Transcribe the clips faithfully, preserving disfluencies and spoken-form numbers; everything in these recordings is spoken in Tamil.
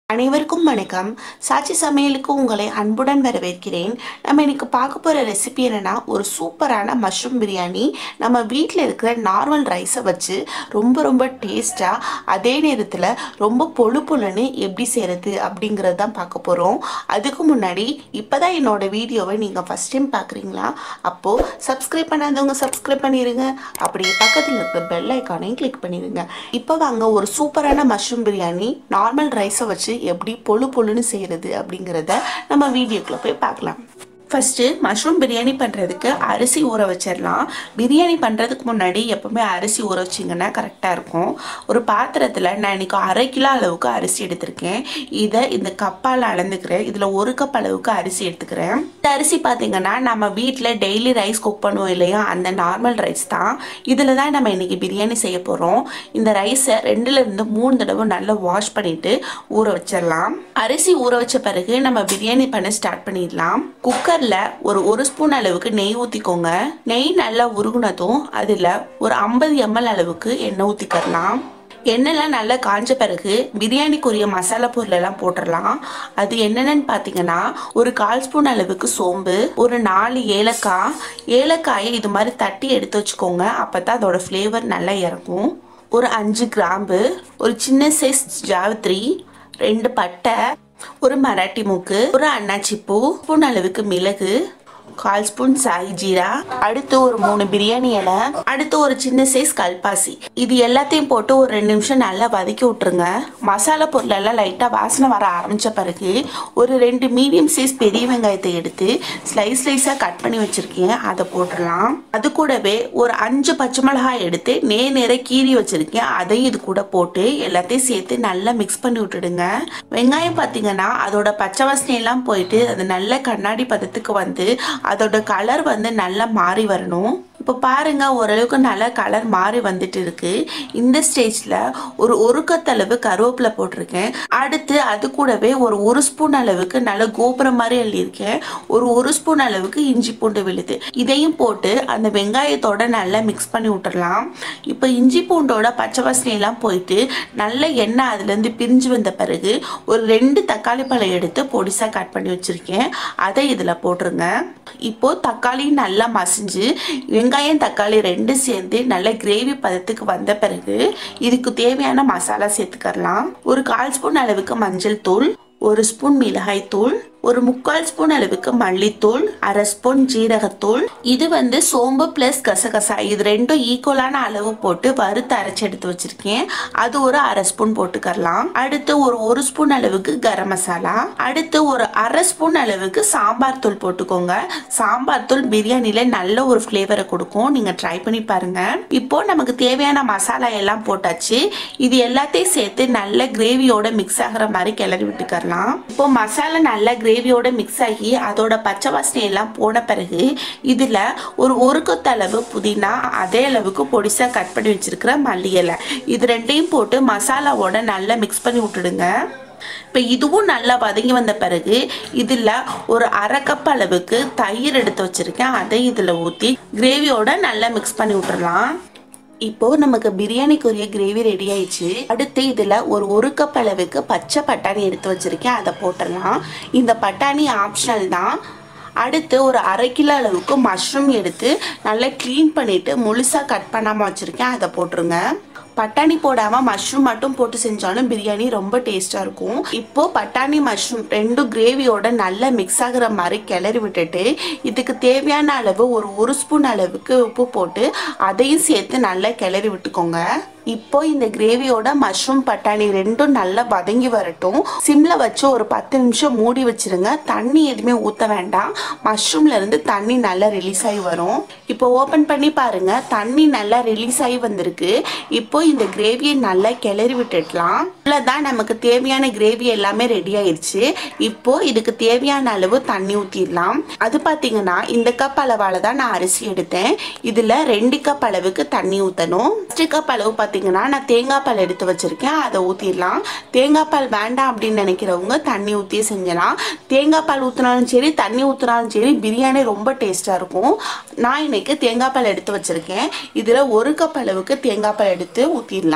அனைவருக்கும் வணக்கம். சாச்சி சமையலுக்கு உங்களை அன்புடன் வரவேற்கிறேன். நம்ம இன்னைக்கு பார்க்க போகிற ரெசிபி என்னென்னா ஒரு சூப்பரான மஷ்ரூம் பிரியாணி. நம்ம வீட்டில் இருக்கிற நார்மல் ரைஸை வச்சு ரொம்ப ரொம்ப டேஸ்ட்டாக, அதே நேரத்தில் ரொம்ப பொழு பொழுன்னு எப்படி செய்கிறது அப்படிங்கிறது தான் பார்க்க போகிறோம். அதுக்கு முன்னாடி இப்போ தான் என்னோடய வீடியோவை நீங்கள் ஃபஸ்ட் டைம் பார்க்குறீங்களா? அப்போது சப்ஸ்கிரைப் பண்ணாதவங்க சப்ஸ்கிரைப் பண்ணிடுங்க. அப்படியே பக்கத்தில் இருக்கிற பெல் ஐக்கானையும் கிளிக் பண்ணிடுங்க. இப்போ வாங்க ஒரு சூப்பரான மஷ்ரூம் பிரியாணி நார்மல் ரைஸை வச்சு எப்படி பொழு பொழுன்னு செய்கிறது அப்படிங்கிறத நம்ம வீடியோக்குள்ள போய் பார்க்கலாம். ஃபஸ்ட்டு மஷ்ரூம் பிரியாணி பண்ணுறதுக்கு அரிசி ஊற வச்சிடலாம். பிரியாணி பண்ணுறதுக்கு முன்னாடி எப்போவுமே அரிசி ஊற வச்சிங்கன்னா கரெக்டாக இருக்கும். ஒரு பாத்திரத்தில் நான் இன்றைக்கி அரை கிலோ அளவுக்கு அரிசி எடுத்திருக்கேன். இதை இந்த கப்பால் அளந்துக்கிறேன். இதில் ஒரு கப் அளவுக்கு அரிசி எடுத்துக்கிறேன். இந்த அரிசி பார்த்திங்கன்னா நம்ம வீட்டில் டெய்லி ரைஸ் குக் பண்ணுவோம் இல்லையா, அந்த நார்மல் ரைஸ் தான். இதில் தான் நம்ம இன்றைக்கி பிரியாணி செய்ய போகிறோம். இந்த ரைஸை ரெண்டுலேருந்து மூணு தடவை நல்லா வாஷ் பண்ணிவிட்டு ஊற வச்சிடலாம். அரிசி ஊற வச்ச பிறகு நம்ம பிரியாணி பண்ண ஸ்டார்ட் பண்ணிடலாம். குக்கர் ஒரு ஒரு ஸ்பூன் அளவுக்கு நெய் ஊற்றிக்கோங்க. நெய் நல்லா உருகுனதும் அதில் ஒரு ஐம்பது எம்எல் அளவுக்கு எண்ணெய் ஊற்றிக்கலாம். எண்ணெய்லாம் நல்லா காஞ்ச பிறகு பிரியாணிக்குரிய மசாலா பொருள் எல்லாம் போட்டுடலாம். அது என்னென்னு பார்த்தீங்கன்னா ஒரு கால் ஸ்பூன் அளவுக்கு சோம்பு, ஒரு நாலு ஏலக்காய். ஏலக்காயை இது மாதிரி தட்டி எடுத்து வச்சுக்கோங்க, அப்போ தான் அதோட ஃப்ளேவர் நல்லா இறங்கும். ஒரு அஞ்சு கிராம்பு, ஒரு சின்ன சைஸ் ஜாவித்ரி, ரெண்டு பட்டை, ஒரு மராட்டி மூக்கு, ஒரு அன்னாச்சி பூ, ஸ்பூன் அளவுக்கு மிளகு, கால் ஸ்பூன் சாய் ஜீரா, அடுத்து ஒரு மூணு பிரியாணி இலை, அடுத்து ஒரு சின்ன சைஸ் கல்பாசி. இது எல்லாத்தையும் போட்டு ஒரு ரெண்டு நிமிஷம் நல்லா வதக்கி விட்டுருங்க. மசாலா பொருள் எல்லாம் லைட்டாக வாசனை வர ஆரம்பித்த பிறகு ஒரு ரெண்டு மீடியம் சைஸ் பெரிய வெங்காயத்தை எடுத்து ஸ்லைஸ் ஸ்லைஸாக கட் பண்ணி வச்சுருக்கேன், அதை போட்டுடலாம். அது கூடவே ஒரு அஞ்சு பச்சை மிளகாய் எடுத்து நே நேர கீறி வச்சுருக்கேன், அதையும் இது கூட போட்டு எல்லாத்தையும் சேர்த்து நல்லா மிக்ஸ் பண்ணி விட்டுடுங்க. வெங்காயம் பார்த்தீங்கன்னா அதோட பச்சை வாசனையெல்லாம் போயிட்டு அது நல்ல கண்ணாடி பதத்துக்கு வந்து அதோட கலர் வந்து நல்லா மாறி வரணும். இப்போ பாருங்க, ஓரளவுக்கு நல்லா கலர் மாறி வந்துட்டு இருக்கு. இந்த ஸ்டேஜில் ஒரு ஒரு கத்தளவு கருவேப்பிலை போட்டிருக்கேன். அடுத்து அது கூடவே ஒரு ஒரு ஸ்பூன் அளவுக்கு நல்ல கோபுரம் மாதிரி எழுதியிருக்கேன். ஒரு ஒரு ஸ்பூன் அளவுக்கு இஞ்சி பூண்டு விழுது. இதையும் போட்டு அந்த வெங்காயத்தோட நல்லா மிக்ஸ் பண்ணி விட்டுடலாம். இப்போ இஞ்சி பூண்டோட பச்சை வாசனையெல்லாம் போயிட்டு நல்ல எண்ணெய் அதுலேருந்து பிரிஞ்சு வந்த பிறகு ஒரு ரெண்டு தக்காளி பழம் எடுத்து பொடிசாக கட் பண்ணி வச்சுருக்கேன், அதை இதில் போட்டுருங்க. இப்போ தக்காளி நல்லா மசிஞ்சு வெங்காயம் தக்காளி ரெண்டு சேர்ந்து நல்ல கிரேவி பதத்துக்கு வந்த பிறகு இதுக்கு தேவையான மசாலா சேர்த்துக்கலாம். ஒரு கால் ஸ்பூன் அளவுக்கு மஞ்சள் தூள், ஒரு ஸ்பூன் மிளகாய் தூள், ஒரு முக்கால் ஸ்பூன் அளவுக்கு மல்லித்தூள், அரை ஸ்பூன் ஜீரகத்தூள். இது வந்து சோம்பு பிளஸ் கசகசா இது ரெண்டும் ஈக்குவலான அளவு போட்டு வறுத்து அரைச்சி எடுத்து வச்சிருக்கேன், அது ஒரு அரை ஸ்பூன் போட்டுக்கலாம். அடுத்து ஒரு ஒரு ஸ்பூன் அளவுக்கு கரம் மசாலா, அடுத்து ஒரு அரை ஸ்பூன் அளவுக்கு சாம்பார் தூள் போட்டுக்கோங்க. சாம்பார் தூள் பிரியாணில நல்ல ஒரு ஃப்ளேவரை கொடுக்கும், நீங்க ட்ரை பண்ணி பாருங்க. இப்போ நமக்கு தேவையான மசாலா எல்லாம் போட்டாச்சு. இது எல்லாத்தையும் சேர்த்து நல்ல கிரேவியோட மிக்ஸ் ஆகிற மாதிரி கிளறி விட்டுக்கலாம். இப்போ மசாலா நல்லா கிரேவியோட மிக்ஸ் ஆகி அதோட பச்சை வாசனை எல்லாம் போன பிறகு இதில் ஒரு ஒரு கொத்தளவு புதினா, அதே அளவுக்கு பொடிசா கட் பண்ணி வச்சிருக்கிற மல்லி இலை, இது ரெண்டையும் போட்டு மசாலாவோட நல்லா மிக்ஸ் பண்ணி விட்டுடுங்க. இப்போ இதுவும் நல்லா வதங்கி வந்த பிறகு இதில் ஒரு அரை கப் அளவுக்கு தயிர் எடுத்து வச்சிருக்கேன், அதை இதில் ஊற்றி கிரேவியோட நல்லா மிக்ஸ் பண்ணி விட்டுடலாம். இப்போ நமக்கு பிரியாணிக்குரிய கிரேவி ரெடி ஆயிடுச்சு. அடுத்து இதில் ஒரு ஒரு கப் அளவுக்கு பச்சை பட்டாணி எடுத்து வச்சிருக்கேன், அதை போட்டுடலாம். இந்த பட்டாணி ஆப்ஷனல் தான். அடுத்து ஒரு அரை கிலோ அளவுக்கு மஷ்ரூம் எடுத்து நல்லா க்ளீன் பண்ணிவிட்டு முழுசாக கட் பண்ணாமல் வச்சுருக்கேன், அதை போட்டுருங்க. பட்டாணி போடாமல் மஷ்ரூம் மட்டும் போட்டு செஞ்சாலும் பிரியாணி ரொம்ப டேஸ்ட்டாக இருக்கும். இப்போது பட்டாணி மஷ்ரூம் ரெண்டும் கிரேவியோட நல்லா மிக்ஸ் ஆகிற மாதிரி கிளறி விட்டுட்டு இதுக்கு தேவையான அளவு ஒரு ஒரு ஸ்பூன் அளவுக்கு உப்பு போட்டு அதையும் சேர்த்து நல்லா கிளறி விட்டுக்கோங்க. இப்போ இந்த கிரேவியோட மஷ்ரூம் பட்டாணி ரெண்டும் நல்லா வதங்கி வரட்டும். சிம்ல வச்சு ஒரு பத்து நிமிஷம் மூடி வச்சிருங்க. தண்ணி எதுவுமே ஊற்ற வேண்டாம், மஷ்ரூம்ல இருந்து தண்ணி நல்லா ரிலீஸ் ஆகி வரும். இப்போ ஓப்பன் பண்ணி பாருங்க, தண்ணி நல்லா ரிலீஸ் ஆகி வந்திருக்கு. இப்போ இந்த கிரேவியை நல்லா கிளறி விட்டுடலாம். இவ்வளோதான், நமக்கு தேவையான கிரேவி எல்லாமே ரெடி ஆயிடுச்சு. இப்போ இதுக்கு தேவையான அளவு தண்ணி ஊற்றிடலாம். அது பார்த்தீங்கன்னா இந்த கப் அளவால தான் நான் அரிசி எடுத்தேன். இதில் ரெண்டு கப் அளவுக்கு தண்ணி ஊற்றணும். ஃபஸ்ட்டு கப் அளவு பார்த்தீங்கன்னா நான் தேங்காய் பால் எடுத்து வச்சிருக்கேன், அதை ஊற்றிடலாம். தேங்காய் பால் வேண்டாம் அப்படின்னு நினைக்கிறவங்க தண்ணி ஊற்றியே செஞ்சலாம். தேங்காய் பால் ஊற்றினாலும் சரி தண்ணி ஊற்றினாலும் சரி பிரியாணி ரொம்ப டேஸ்ட்டாக இருக்கும். நான் இன்னைக்கு தேங்காய் பால் எடுத்து வச்சிருக்கேன். இதில் ஒரு கப் அளவுக்கு தேங்காய் பால் எடுத்து ஊற்றிடலாம்.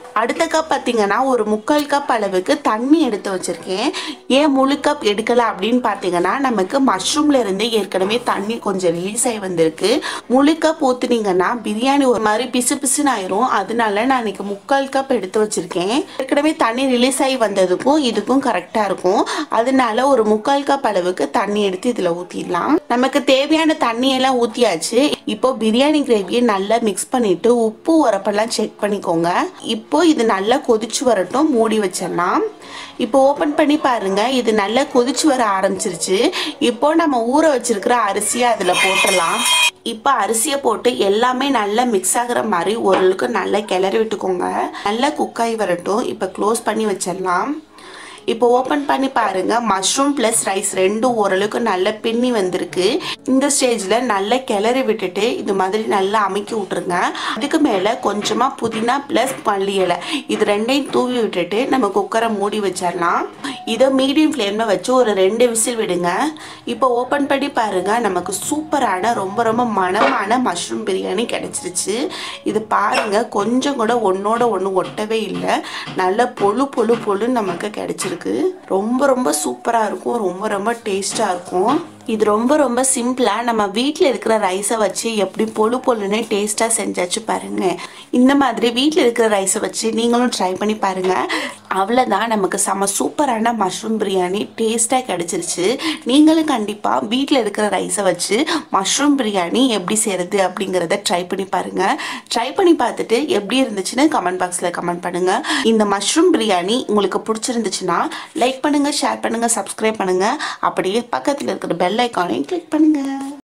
அடுத்த கப் பார்த்தீங்கன்னா ஒரு முக்கால் கப் அளவுக்கு தண்ணி எடுத்து வச்சிருக்கேன். ஏன் முழு கப் எடுக்கல அப்படின்னு பார்த்தீங்கன்னா நமக்கு மஷ்ரூம்ல இருந்து ஏற்கனவே தண்ணி கொஞ்சம் ரிலீஸ் ஆகி வந்திருக்கு. முழு கப் ஊத்துனீங்கன்னா பிரியாணி ஒரு மாதிரி பிசு பிசுன்னு ஆயிரும். அதனால நான் இன்னைக்கு முக்கால் கப் எடுத்து வச்சிருக்கேன். ஏற்கனவே தண்ணி ரிலீஸ் ஆகி வந்ததுக்கும் இதுக்கும் கரெக்டா இருக்கும். அதனால ஒரு முக்கால் கப் அளவுக்கு தண்ணி எடுத்து இதுல ஊத்திடலாம். நமக்கு தேவையான தண்ணி எல்லாம் ஊத்தியாச்சு. இப்போ பிரியாணி கிரேவியை நல்லா மிக்ஸ் பண்ணிட்டு உப்பு உரப்பெல்லாம் செக் பண்ணிக்கோங்க. இப்போ இது நல்லா கொதிச்சு வரட்டும், மூடி வச்சிடலாம். இப்போ ஓபன் பண்ணி பாருங்க, இது நல்லா கொதிச்சு வர ஆரம்பிச்சிருச்சு. இப்போ நம்ம ஊற வச்சிருக்கிற அரிசியை அதுல போட்டுடலாம். இப்போ அரிசியை போட்டு எல்லாமே நல்லா மிக்ஸ் ஆகுற மாதிரி ஓரளவுக்கு நல்லா கிளறி விட்டுக்கோங்க. நல்லா குக் ஆகி வரட்டும். இப்போ க்ளோஸ் பண்ணி வச்சிடலாம். இப்போ ஓப்பன் பண்ணி பாருங்க, மஷ்ரூம் பிளஸ் ரைஸ் ரெண்டும் ஓரளவுக்கு நல்லா பின்னி வந்திருக்கு. இந்த ஸ்டேஜ்ல நல்லா கிளறி விட்டுட்டு இது மாதிரி நல்லா அமைக்கி விட்டுருங்க. அதுக்கு மேல கொஞ்சமா புதினா பிளஸ் மல்லி இலை இது ரெண்டையும் தூவி விட்டுட்டு நம்ம குக்கரை மூடி வச்சிடலாம். இதை மீடியம் ஃப்ளேம்ல வச்சு ஒரு ரெண்டு விசில் விடுங்க. இப்போ ஓப்பன் பண்ணி பாருங்க, நமக்கு சூப்பரான ரொம்ப ரொம்ப மணமான மஷ்ரூம் பிரியாணி கிடைச்சிருச்சு. இது பாருங்க, கொஞ்சம் கூட ஒன்னோட ஒன்று ஒட்டவே இல்லை. நல்ல பொழு பொழு பொழுன்னு நமக்கு கிடைச்சிருக்கு. ரொம்ப ரொம்ப சூப்பரா இருக்கும், ரொம்ப ரொம்ப டேஸ்டா இருக்கும். இது ரொம்ப ரொம்ப சிம்பிளா நம்ம வீட்டில் இருக்கிற ரைஸை வச்சு எப்படி பொழு பொழுன்னு டேஸ்டா செஞ்சாச்சு பாருங்க. இந்த மாதிரி வீட்டில் இருக்கிற ரைஸை வச்சு நீங்களும் ட்ரை பண்ணி பாருங்க. அவ்வளோதான், நமக்கு செம சூப்பரான மஷ்ரூம் பிரியாணி டேஸ்டா கிடைச்சிருச்சு. நீங்களும் கண்டிப்பா வீட்டில் இருக்கிற ரைஸை வச்சு மஷ்ரூம் பிரியாணி எப்படி செய்யறது அப்படிங்கிறத ட்ரை பண்ணி பாருங்க. ட்ரை பண்ணி பார்த்துட்டு எப்படி இருந்துச்சுன்னு கமெண்ட் பாக்ஸ்ல கமெண்ட் பண்ணுங்க. இந்த மஷ்ரூம் பிரியாணி உங்களுக்கு பிடிச்சிருந்துச்சுன்னா லைக் பண்ணுங்க, ஷேர் பண்ணுங்க, சப்ஸ்கிரைப் பண்ணுங்க. அப்படியே பக்கத்தில் இருக்கிற பெல் ஐகானையும் கிளிக் பண்ணுங்க.